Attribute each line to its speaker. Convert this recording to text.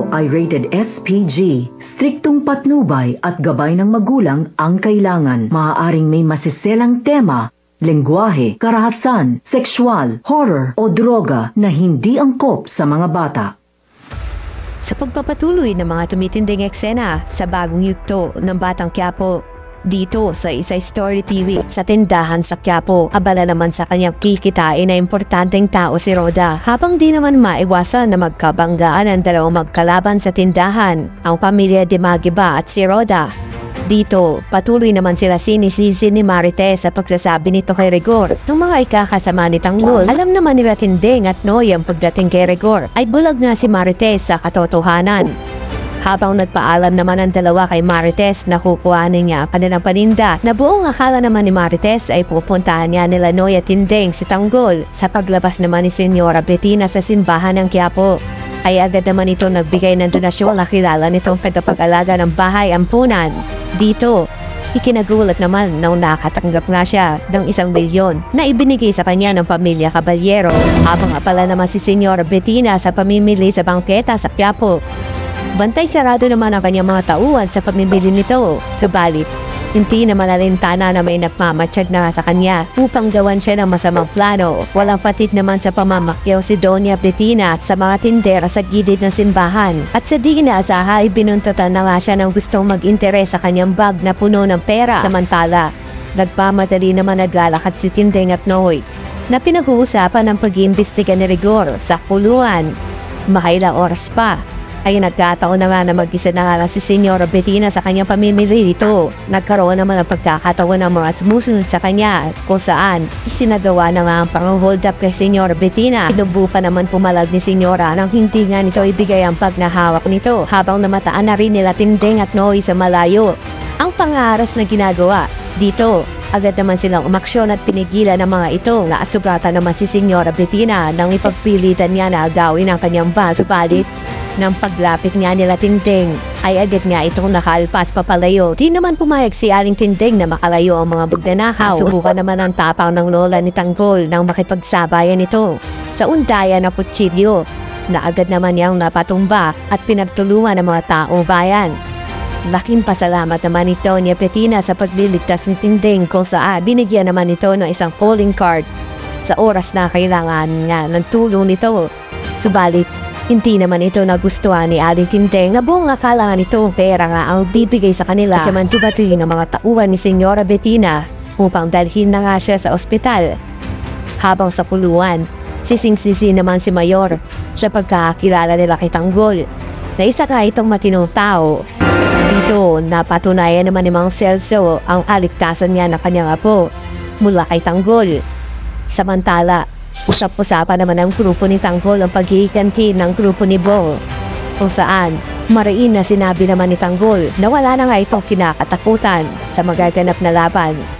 Speaker 1: ay rated SPG. Striktong patnubay at gabay ng magulang ang kailangan. Maaaring may masiselang tema, lengguwahe, karahasan, sexual, horror o droga na hindi angkop sa mga bata.
Speaker 2: Sa pagpapatuloy ng mga tumitinding eksena sa bagong yugto ng Batang Quiapo, dito sa Isa Story TV, sa tindahan sa Quiapo, abala naman sa kanyang kikitain na importanteng tao si Roda. Habang di naman maiwasan na magkabanggaan ang dalawang magkalaban sa tindahan, ang pamilya de Magiba at si Roda. Dito, patuloy naman sila sinisisi ni Marites sa pagsasabi nito kay Rigor ng mga ikakasama ni Tanggol. Alam naman nila Tinding at Noy ang pagdating kay Rigor ay bulag na si Marites sa katotohanan. Habang nagpaalam naman ang dalawa kay Marites na kukuhanin niya ang kanilang paninda, na buong akala naman ni Marites ay pupuntahan niya nila Noy at Tinding si Tanggol sa paglabas naman ni Senyora Bettina sa simbahan ng Quiapo. Ay agad naman ito nagbigay ng donasyon na kilala nitong tagapag-alaga ng bahay ampunan. Dito, ikinagulat naman nang nakatanggap nga siya ng 1 milyon na ibinigay sa kanya ng pamilya Caballero. Habang apala naman si Senyora Bettina sa pamimili sa bangketa sa Quiapo. Bantay sarado naman ang kanyang mga tauhan sa pamimili nito. Subalit, hindi naman alintana na may nagmamatsyag na sa kanya upang gawan siya ng masamang plano. Walang patid naman sa pamamakyaw si Doña Bettina at sa mga tindera sa gilid ng simbahan. At sa di inaasaha ay binuntutan na nga siya ng gustong mag-interes sa kanyang bag na puno ng pera. Samantala, nagpamadali naman naglalakad si Tinding at Noy na pinag-uusapan ng pag-iimbestiga ni Rigor sa kulungan. Makailang oras pa ay nagkataon naman na mag-isa na nga si Senyora Bettina sa kanyang pamimili dito. Nagkaroon naman ng pagkakataon ng mga sumusunod sa kanya kung saan isinagawa na nga ang pang-hold up kay Senyora Bettina. Inubo pa naman pumalag ni Senyora nang hindi nga nito ibigay ang bag na hawak nito habang namataan na rin nila Tinding at Noy sa malayo ang pangaras na ginagawa dito. Agad naman silang umaksyon at pinigilan ng mga ito. Naasugatan naman si Senyora Bettina nang ipagpilitan niya na agawin ang kanyang bag. Subalit, nang paglapit nga nila Tinding, ay agad nga itong nakalpas papalayo. Di naman pumayag si Aling Tinding na makalayo ang mga magnanakaw. Subukan naman ang tapang ng lola ni Tanggol nang makipagsabayan ito sa undayan na kutsilyo na agad naman niyang napatumba at pinagtulungan ng mga taong bayan. Laking pasalamat naman ni Doña Bettina sa pagliligtas ni Tinding kung saan binigyan naman ito ng isang calling card sa oras na kailangan nga ng tulong nito. Subalit, hindi naman ito nagustuhan ni Aling Tinding na buong akala nga nito pera nga ang bibigay sa kanila. Kaya man dumating ang mga tauhan ni Senyora Bettina upang dalhin na nga siya sa ospital. Habang sa kulungan, sising-sisi naman si Mayor sa pagkakilala nila kay Tanggol na isa ka itong matinong tao. Dito, napatunayan naman ni Mang Celso ang aligtasan niya ng kanyang apo mula kay Tanggol. Samantala, usap-usapan naman ng grupo ni Tanggol ang paghihiganti ng grupo ni Bong, kung saan mariin na sinabi naman ni Tanggol na wala na nga itong kinakatakutan sa magaganap na laban